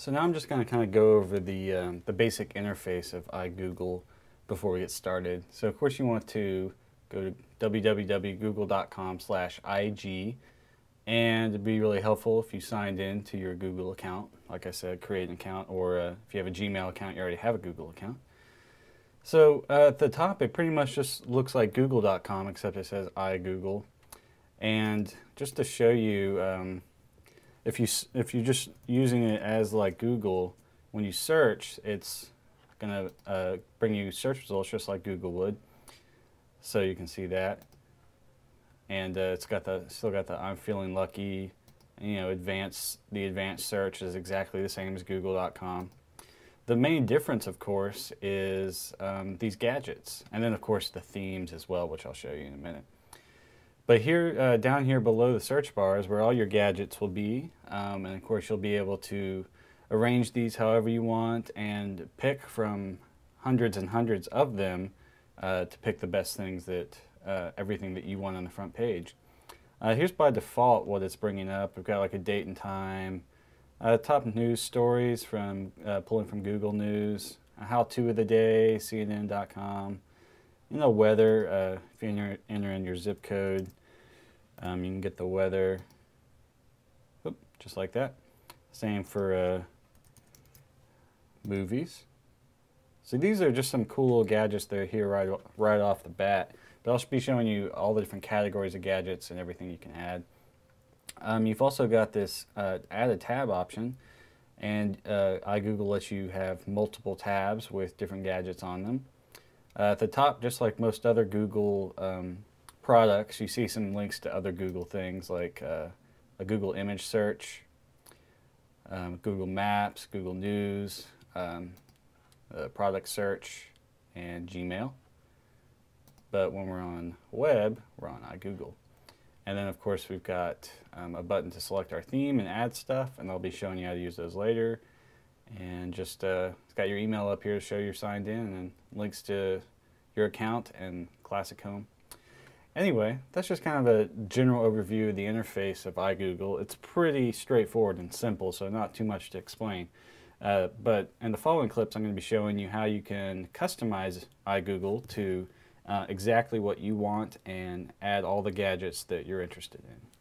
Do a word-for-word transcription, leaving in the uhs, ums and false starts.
So now I'm just going to kind of go over the, um, the basic interface of iGoogle before we get started. So of course you want to go to w w w dot google dot com slash i g, and it'd be really helpful if you signed in to your Google account. Like I said, create an account, or uh, if you have a Gmail account, you already have a Google account. So uh, at the top, it pretty much just looks like google dot com, except it says iGoogle. And just to show you, um, if you if you're just using it as like Google, when you search, it's gonna uh, bring you search results just like Google would. So you can see that, and uh, it's got the still got the I'm feeling lucky. You know, advanced the advanced search is exactly the same as google dot com. The main difference, of course, is um, these gadgets, and then of course the themes as well, which I'll show you in a minute. But here, uh, down here below the search bar is where all your gadgets will be, um, and of course you'll be able to arrange these however you want and pick from hundreds and hundreds of them uh, to pick the best things that uh, everything that you want on the front page. Uh, here's by default what it's bringing up. We've got like a date and time, uh, top news stories from uh, pulling from Google News, a how-to of the day, C N N dot com. You know, weather, uh, if you enter, enter in your zip code, um, you can get the weather, Oop, just like that. Same for uh, movies. So these are just some cool little gadgets that are here right, right off the bat. But I'll be showing you all the different categories of gadgets and everything you can add. Um, you've also got this uh, add a tab option, and uh, iGoogle lets you have multiple tabs with different gadgets on them. Uh, at the top, just like most other Google um, products, you see some links to other Google things like uh, a Google image search, um, Google Maps, Google News, um, uh, product search, and Gmail. But when we're on web, we're on iGoogle. And then of course we've got um, a button to select our theme and add stuff, and I'll be showing you how to use those later. And just uh, it's got your email up here to show you're signed in, and links to your account and Classic Home. Anyway, that's just kind of a general overview of the interface of iGoogle. It's pretty straightforward and simple, so not too much to explain. Uh, but in the following clips, I'm going to be showing you how you can customize iGoogle to uh, exactly what you want and add all the gadgets that you're interested in.